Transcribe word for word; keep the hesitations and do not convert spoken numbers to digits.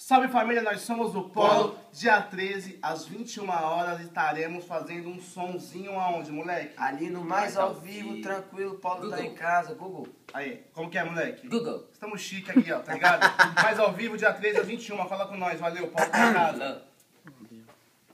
Salve família, nós somos o Polo. Dia treze, às vinte e uma horas, estaremos fazendo um sonzinho aonde, moleque? Ali no Mais ao Vivo, tranquilo, o Polo tá em casa, Google. Aí, como que é, moleque? Google. Estamos chique aqui, ó, tá ligado? Mais ao Vivo, dia treze, às vinte e uma, fala com nós, valeu, Paulo tá em casa.